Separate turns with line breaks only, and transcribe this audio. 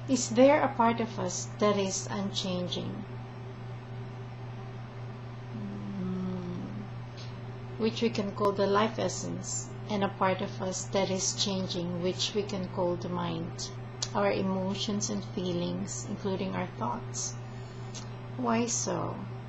Is there a part of us that is unchanging, which we can call the life essence, and a part of us that is changing, which we can call the mind, our emotions and feelings, including our thoughts? Why so?